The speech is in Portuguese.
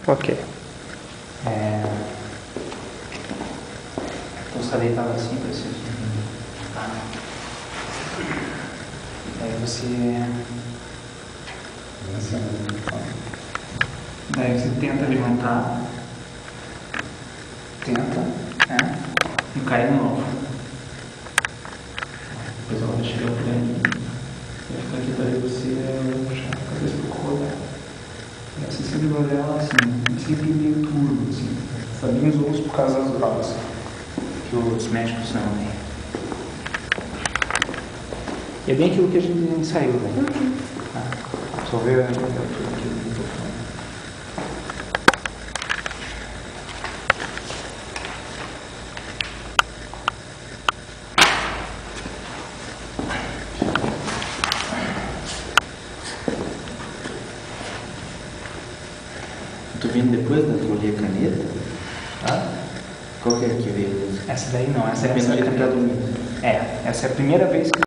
Ok. Então você deitado assim, preciso. Tá. Daí você tenta levantar. E cai de novo. Depois ela vai chegar por aí. Vai ficar aqui para você puxar a cabeça pro colo. E a sensibilidade dela assim, sempre meio turbo, assim. Tá bem os ossos por causa das drogas que os médicos não têm. E é bem aquilo que a gente ensaiou, né? Só ver a temperatura aqui do microfone. Tu vindo depois da folha caneta? Qual que é que veio? Essa daí não, essa é Essa é a essa é a primeira vez que